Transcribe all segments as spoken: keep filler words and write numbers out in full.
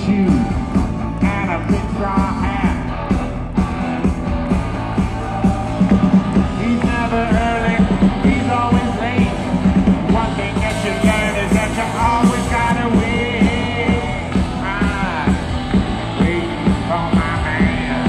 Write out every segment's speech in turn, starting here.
shoes and a big straw hat. He's never early, he's always late. One thing that you learn is that you always gotta wait. I'm waiting for my man.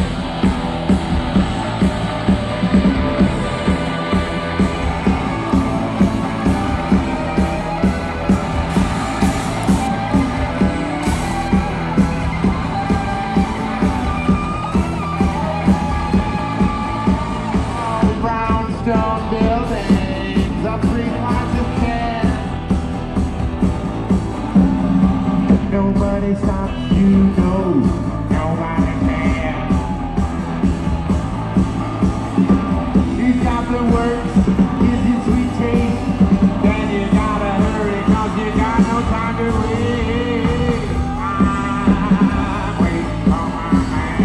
Brownstone buildings are three flights of ten. Nobody stops you, no, nobody can. He's got the works, gives you sweet taste. Then you gotta hurry, cause you got no time to wait. I'm waiting for my man.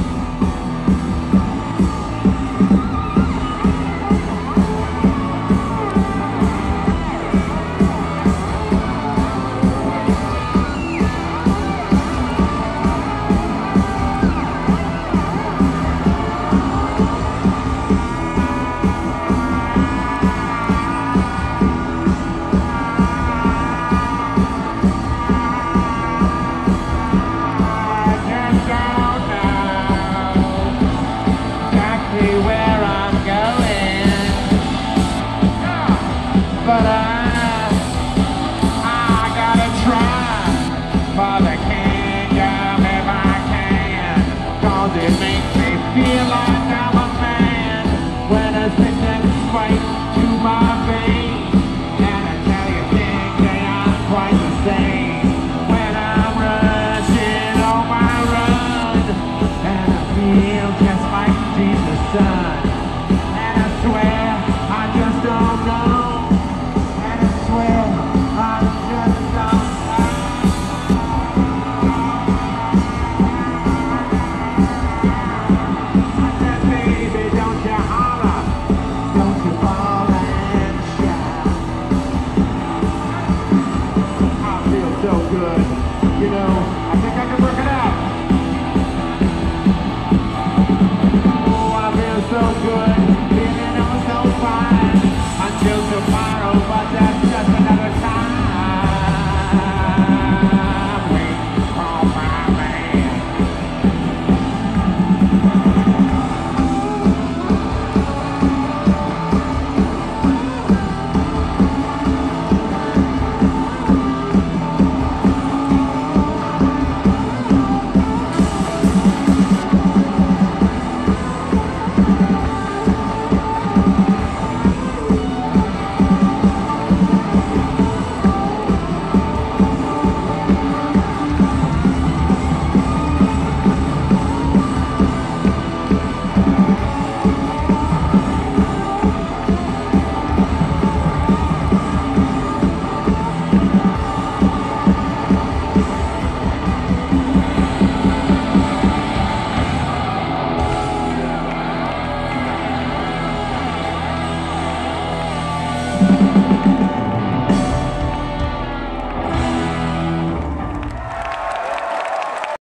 But I, I gotta try for the kingdom if I can. Cause it makes me feel like I'm a man when a sickness spikes to my veins. And I tell you things, they aren't quite the same. When I'm rushing on my run, and I feel just like Jesus' son. And I swear I just don't know. So good, you know, I think I can work it out. Oh, I feel so good.